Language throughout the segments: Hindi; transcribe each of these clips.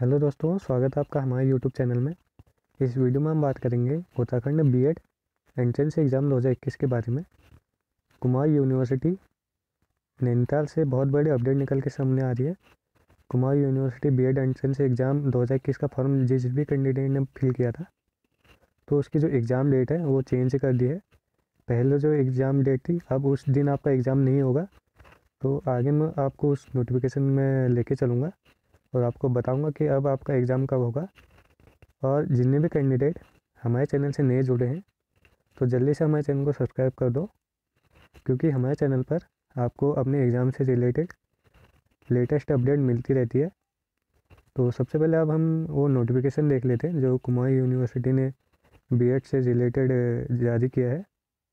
हेलो दोस्तों, स्वागत है आपका हमारे यूट्यूब चैनल में। इस वीडियो में हम बात करेंगे उत्तराखंड बीएड एंट्रेंस एग्ज़ाम 2021 के बारे में। कुमार यूनिवर्सिटी नैनीताल से बहुत बड़ी अपडेट निकल के सामने आ रही है। Kumar university BEd entrance exam 2021 का फॉर्म जिस भी कैंडिडेट ने फिल किया था, तो उसकी जो एग्ज़ाम डेट है वो चेंज कर दी है। पहले जो एग्ज़ाम डेट थी, अब उस दिन आपका एग्ज़ाम नहीं होगा। तो आगे मैं आपको उस नोटिफिकेशन में लेके चलूँगा और आपको बताऊँगा कि अब आपका एग्ज़ाम कब होगा। और जितने भी कैंडिडेट हमारे चैनल से नए जुड़े हैं, तो जल्दी से हमारे चैनल को सब्सक्राइब कर दो, क्योंकि हमारे चैनल पर आपको अपने एग्ज़ाम से रिलेटेड लेटेस्ट अपडेट मिलती रहती है। तो सबसे पहले अब हम वो नोटिफिकेशन देख लेते हैं जो कुमार यूनिवर्सिटी ने बीएड से रिलेटेड जारी किया है।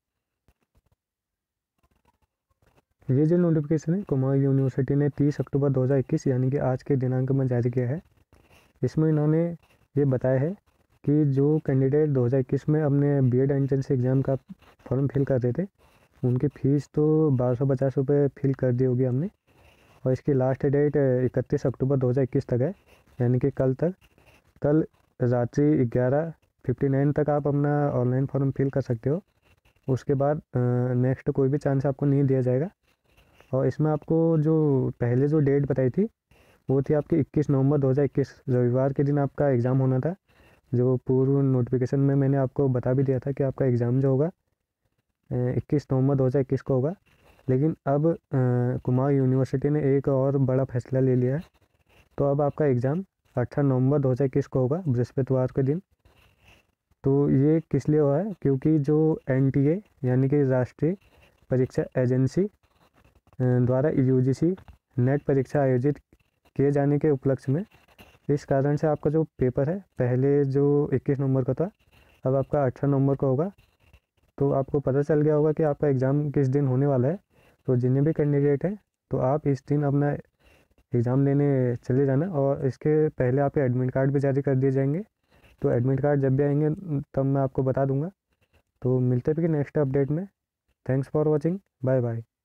ये जो नोटिफिकेशन है कुमार यूनिवर्सिटी ने 30 अक्टूबर 2021 यानी कि आज के दिनांक में जारी किया है। इसमें इन्होंने ये बताया है कि जो कैंडिडेट 2021 में अपने बीएड एंट्रेंस एग्ज़ाम का फॉर्म फिल कर रहे थे, उनकी फ़ीस तो 1250 रुपये फिल कर दी होगी हमने। और इसकी लास्ट डेट 31 अक्टूबर 2021 तक है, यानी कि कल तक। कल रात्रि 11:59 तक आप अपना ऑनलाइन फॉर्म फिल कर सकते हो। उसके बाद नेक्स्ट कोई भी चांस आपको नहीं दिया जाएगा। और इसमें आपको जो पहले जो डेट बताई थी, वो थी आपकी 21 नवंबर 2021, रविवार के दिन आपका एग्ज़ाम होना था। जो पूर्व नोटिफिकेशन में मैंने आपको बता भी दिया था कि आपका एग्ज़ाम जो होगा 21 नवंबर 2021 को होगा। लेकिन अब कुमार यूनिवर्सिटी ने एक और बड़ा फैसला ले लिया है। तो अब आपका एग्ज़ाम 18 नवंबर 2021 को होगा, बृहस्पतिवार के दिन। तो ये किस लिए हुआ है? क्योंकि जो एनटीए यानी कि राष्ट्रीय परीक्षा एजेंसी द्वारा यूजीसी नेट परीक्षा आयोजित किए जाने के उपलक्ष्य में, इस कारण से आपका जो पेपर है पहले जो 21 नवंबर का था, अब आपका 18 नवंबर को होगा। तो आपको पता चल गया होगा कि आपका एग्ज़ाम किस दिन होने वाला है। तो जितने भी कैंडिडेट हैं, तो आप इस दिन अपना एग्ज़ाम देने चले जाना। और इसके पहले आपके एडमिट कार्ड भी जारी कर दिए जाएंगे। तो एडमिट कार्ड जब भी आएंगे तब मैं आपको बता दूंगा। तो मिलते हैं फिर नेक्स्ट अपडेट में। Thanks for watching, bye bye.